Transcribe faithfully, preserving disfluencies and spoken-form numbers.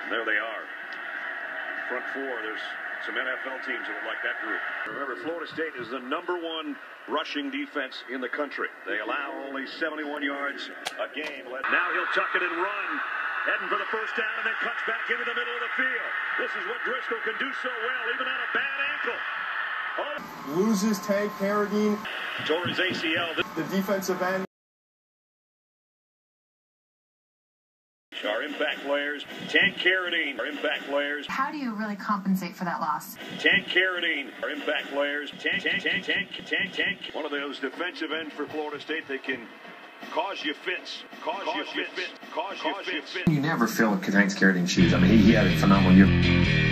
There they are. Front four, there's some N F L teams that would like that group. Remember, Florida State is the number one rushing defense in the country. They allow only seventy-one yards a game. Now he'll tuck it and run. Heading for the first down and then cuts back into the middle of the field. This is what Driscoll can do so well, even on a bad ankle. Oh. Loses Tank Carradine. Tore his A C L. The defensive end. Our impact players, Tank Carradine, our impact players. How do you really compensate for that loss? Tank Carradine, our impact players. Tank, tank, tank, tank, tank, tank. One of those defensive ends for Florida State. They can cause you fits, cause, cause you fits, fits. cause, cause you fits. You never feel Tank's Carradine's shoes. I mean, he, he had a phenomenal year.